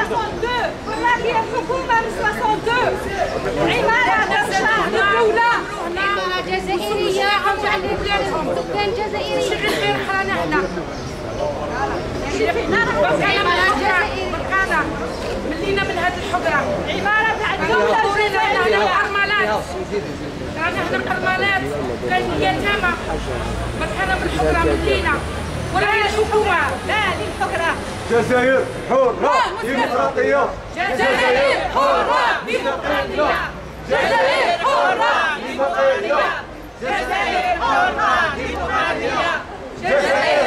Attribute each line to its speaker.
Speaker 1: 62 والله هي الحكومة من 62 عمارة نفسها الدولة
Speaker 2: عمارة جزائرية عم لهم سكان جزائري شغل غير حرانا حنا بقانا ملينا من هذه الحجرة عمارة تاع الدولة الجزائرية الأرملات رانا هنا الأرملات كاين يتامى بقانا من الحجرة ملينا ولا هي الحكومة لا هذه الحجرة
Speaker 3: جزائر حرة ديمقراطية
Speaker 1: جزائر حرة ديمقراطية جزائر حرة ديمقراطية جزائر حرة ديمقراطية جزائر